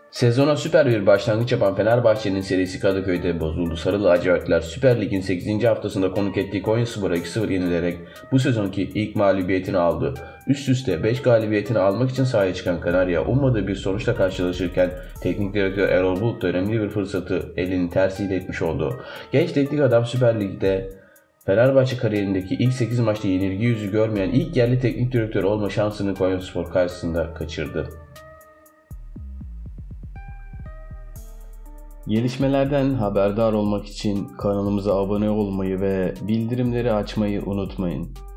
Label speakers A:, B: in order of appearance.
A: Sezona süper bir başlangıç yapan Fenerbahçe'nin serisi Kadıköy'de bozuldu. Sarı lacivertler Süper Lig'in 8. haftasında konuk ettiği Konyaspor'a 2-0 yenilerek bu sezonki ilk mağlubiyetini aldı. Üst üste 5 galibiyetini almak için sahaya çıkan Kanarya ummadığı bir sonuçla karşılaşırken teknik direktör Erol Bulut da önemli bir fırsatı elinin tersiyle etmiş oldu. Genç teknik adam Süper Lig'de Fenerbahçe kariyerindeki ilk 8 maçta yenilgi yüzü görmeyen ilk yerli teknik direktör olma şansını Konyaspor karşısında kaçırdı. Gelişmelerden haberdar olmak için kanalımıza abone olmayı ve bildirimleri açmayı unutmayın.